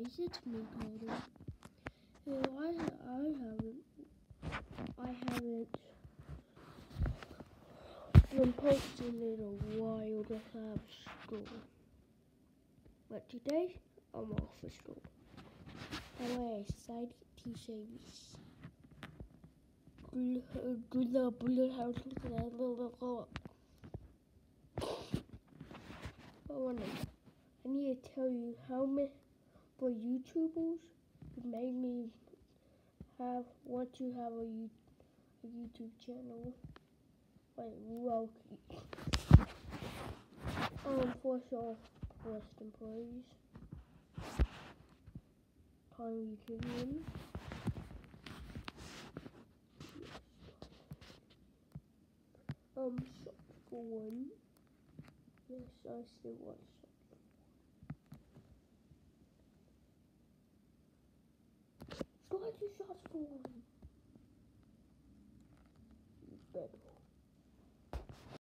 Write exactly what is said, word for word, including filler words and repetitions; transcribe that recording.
guys, it's me, Cody. You know, I, I haven't, I haven't been posting in a while to have school. But today, I'm off for school. That way I decided to say this. Good the blue house. I need to tell you how many for YouTubers who made me have want to have a, a YouTube channel. Like Rocky. Um, for sure, West employees. Time you give in. Um, shot for one. Yes, I still want shot. Got two shots for one. You better.